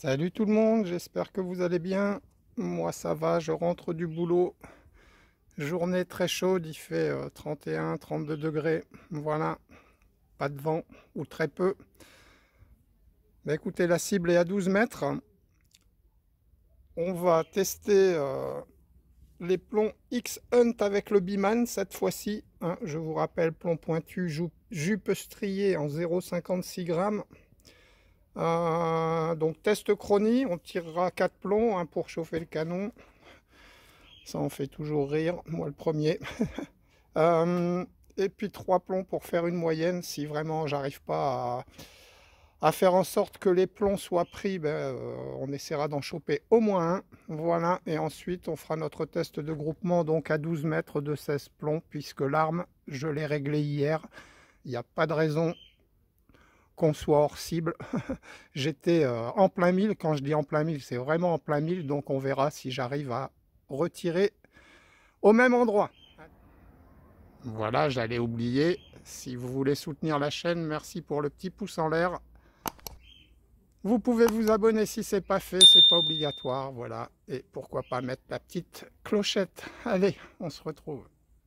Salut tout le monde, j'espère que vous allez bien. Moi ça va, je rentre du boulot. Journée très chaude, il fait 31-32 degrés. Voilà, pas de vent ou très peu. Bah, écoutez, la cible est à 12 mètres. On va tester les plombs X-Hunt avec le Biman cette fois-ci. Hein, je vous rappelle, plomb pointu, jupe striée en 0,56 grammes. Donc test chronie, on tirera 4 plombs hein, pour chauffer le canon. Ça en fait toujours rire, moi le premier. Et puis 3 plombs pour faire une moyenne. Si vraiment j'arrive pas à faire en sorte que les plombs soient pris, on essaiera d'en choper au moins un. Voilà, et ensuite on fera notre test de groupement donc à 12 mètres de 16 plombs, puisque l'arme, je l'ai réglée hier. Il n'y a pas de raison qu'on soit hors cible. J'étais en plein mille. Quand je dis en plein mille, c'est vraiment en plein mille. Donc on verra si j'arrive à retirer au même endroit. Voilà, j'allais oublier. Si vous voulez soutenir la chaîne, merci pour le petit pouce en l'air. Vous pouvez vous abonner si ce n'est pas fait, c'est pas obligatoire. Voilà, et pourquoi pas mettre la petite clochette. Allez, on se retrouve.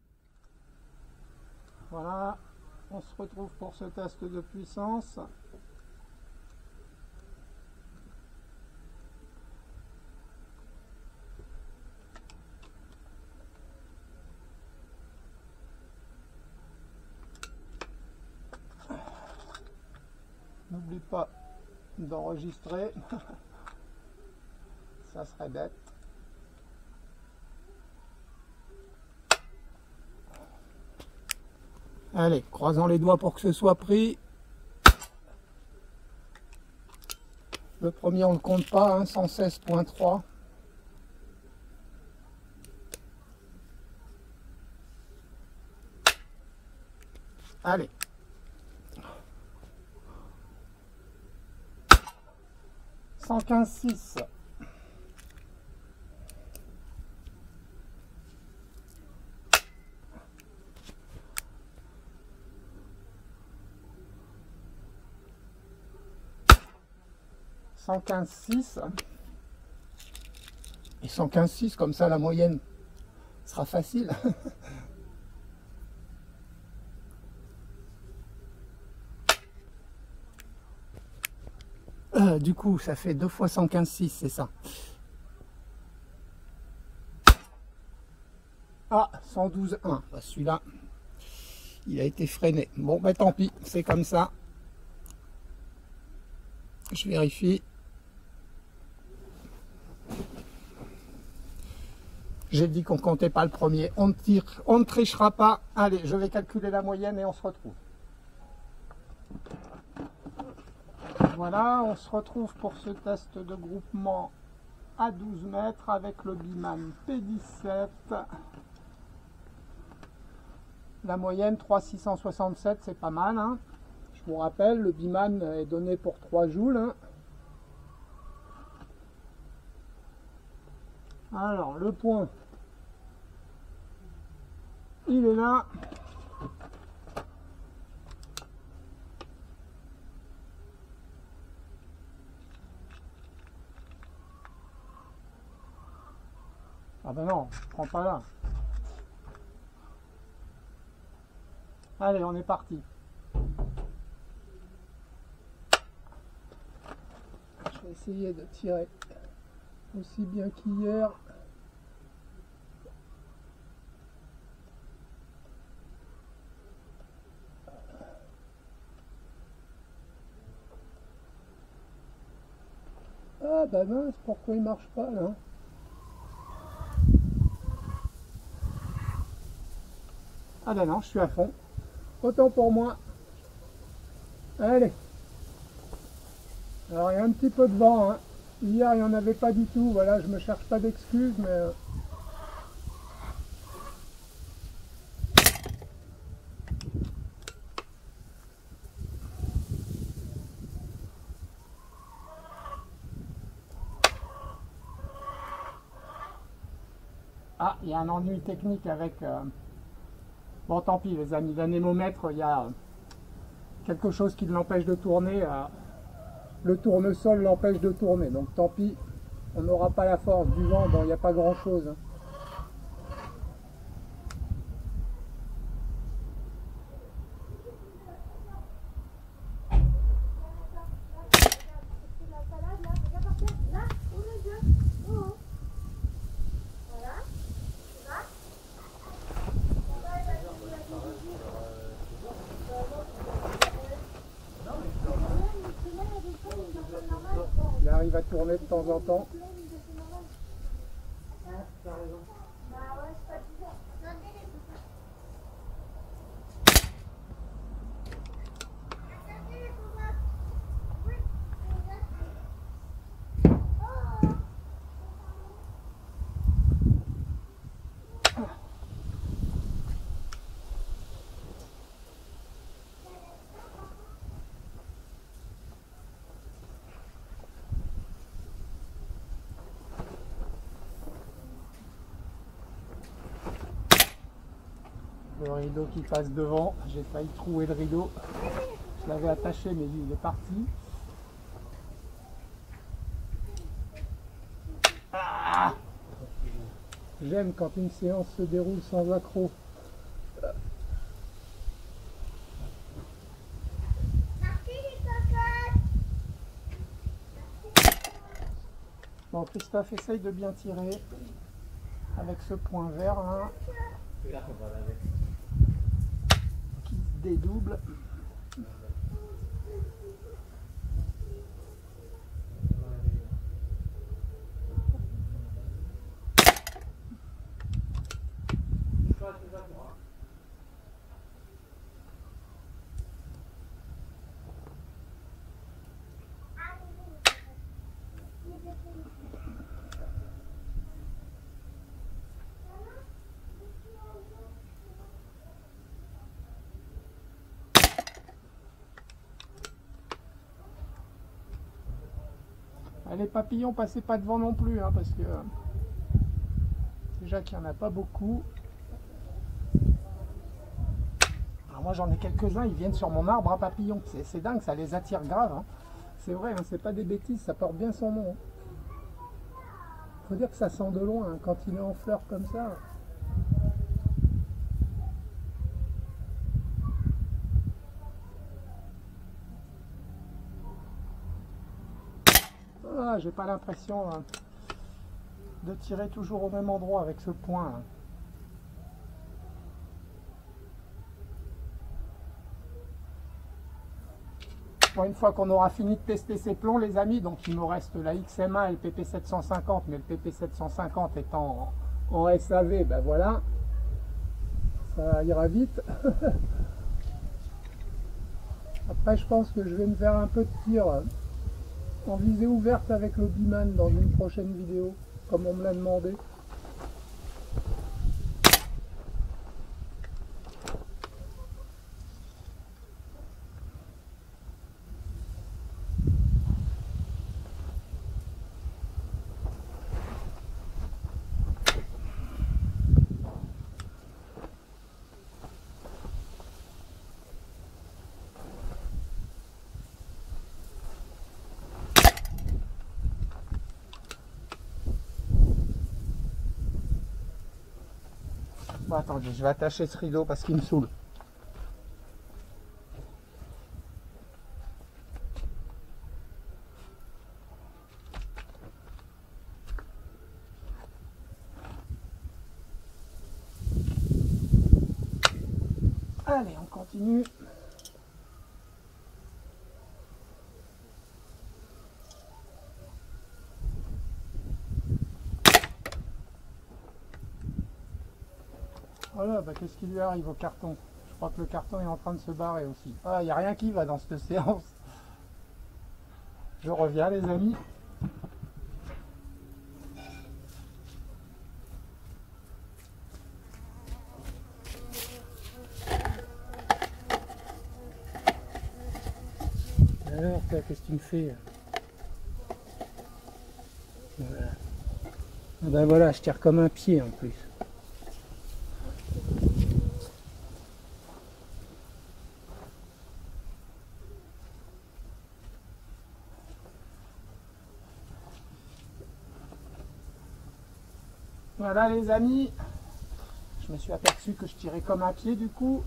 Voilà, on se retrouve pour ce test de puissance. N'oublie pas d'enregistrer, ça serait bête. Allez, croisons les doigts pour que ce soit pris. Le premier on ne compte pas, hein, 116.3. Allez. 115,6. Et 115,6, comme ça la moyenne sera facile. Du coup, ça fait 2 fois 115,6, c'est ça. Ah, 112,1. Bah, celui-là, il a été freiné. Bon, bah tant pis, c'est comme ça. Je vérifie. J'ai dit qu'on comptait pas le premier. On ne trichera pas. Allez, je vais calculer la moyenne et on se retrouve. Voilà, on se retrouve pour ce test de groupement à 12 mètres avec le Biman P17. La moyenne 3,667, c'est pas mal. Hein. Je vous rappelle, le Biman est donné pour 3 joules. Hein. Alors, le point, il est là. Ah ben non, je prends pas là. Allez, on est parti. Je vais essayer de tirer aussi bien qu'hier. Ah bah mince, pourquoi il marche pas là? Ah bah non, je suis à fond. Autant pour moi. Allez. Alors il y a un petit peu de vent. Hein. Hier il n'y en avait pas du tout. Voilà, je me cherche pas d'excuses, mais... Ah, il y a un ennui technique avec... Bon, tant pis les amis, l'anémomètre, il y a quelque chose qui l'empêche de tourner. le tournesol l'empêche de tourner. Donc tant pis, on n'aura pas la force du vent. Bon, il n'y a pas grand chose, hein. Il arrive à tourner de temps en temps. Le rideau qui passe devant, j'ai failli trouer le rideau. Je l'avais attaché mais lui il est parti. Ah, j'aime quand une séance se déroule sans accroc. Bon, Christophe, essaye de bien tirer avec ce point vert là, qui se dédouble. Les papillons, passez pas devant non plus, hein, parce que déjà qu'il n'y en a pas beaucoup. Alors moi j'en ai quelques-uns, ils viennent sur mon arbre à papillons. C'est dingue, ça les attire grave, hein. C'est vrai, hein, c'est pas des bêtises, ça porte bien son nom, hein. Faut dire que ça sent de loin, hein, quand il est en fleurs comme ça. Ah, j'ai pas l'impression de tirer toujours au même endroit avec ce point, hein. Bon, une fois qu'on aura fini de tester ces plombs, les amis, donc il nous reste la XM1 et le PP750, mais le PP750 étant en SAV, ben voilà, ça ira vite. Après, je pense que je vais me faire un peu de tir en visée ouverte avec le Biman dans une prochaine vidéo, comme on me l'a demandé. Bon, attendez, je vais attacher ce rideau parce qu'il me saoule. Allez, on continue. Voilà, bah, qu'est-ce qui lui arrive au carton? Je crois que le carton est en train de se barrer aussi. Ah, il n'y a rien qui va dans cette séance. Je reviens, les amis. Alors, qu'est-ce que tu me fais? Voilà. Ah ben voilà, je tire comme un pied en plus. Voilà les amis, je me suis aperçu que je tirais comme un pied du coup.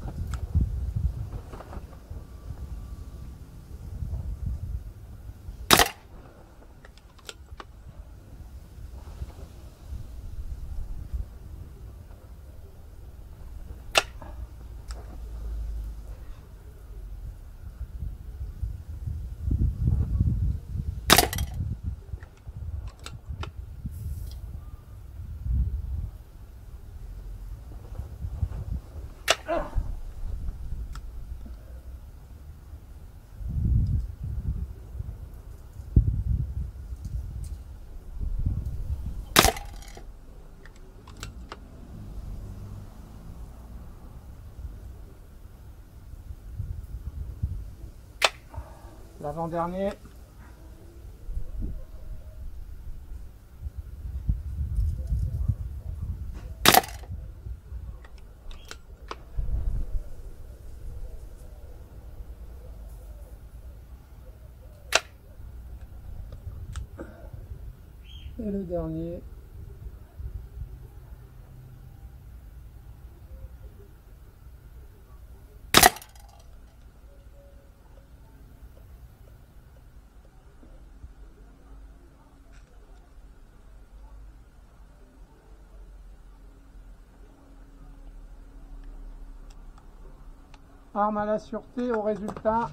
L'avant-dernier. Et le dernier. Arme à la sûreté au résultat.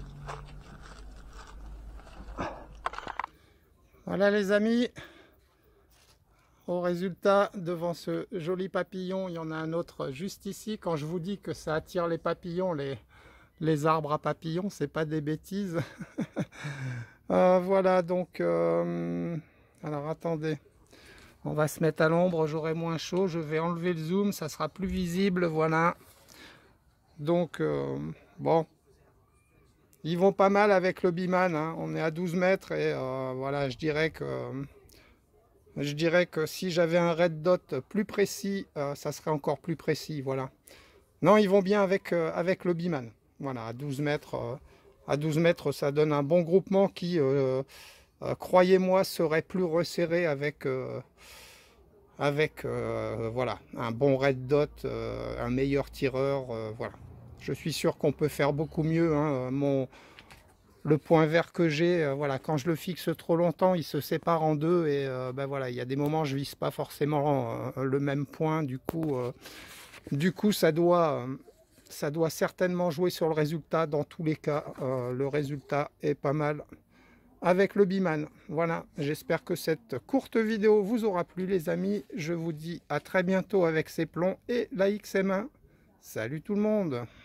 Voilà les amis. Au résultat, devant ce joli papillon, il y en a un autre juste ici. Quand je vous dis que ça attire les papillons, les arbres à papillons, c'est pas des bêtises. Voilà, donc... alors attendez. On va se mettre à l'ombre, j'aurai moins chaud. Je vais enlever le zoom, ça sera plus visible, voilà. Donc, bon. Ils vont pas mal avec le Biman, hein. On est à 12 mètres et voilà, je dirais que si j'avais un red dot plus précis, ça serait encore plus précis, voilà. Non, ils vont bien avec le Biman. Voilà, à 12 mètres, ça donne un bon groupement qui, croyez-moi, serait plus resserré avec, voilà, un bon red dot, un meilleur tireur, voilà. Je suis sûr qu'on peut faire beaucoup mieux, hein. Le point vert que j'ai, voilà, quand je le fixe trop longtemps, il se sépare en deux et ben voilà, il y a des moments je vise pas forcément le même point. Du coup, ça doit certainement jouer sur le résultat. Dans tous les cas, le résultat est pas mal avec le Biman. Voilà, j'espère que cette courte vidéo vous aura plu les amis. Je vous dis à très bientôt avec ces plombs et la XM1. Salut tout le monde!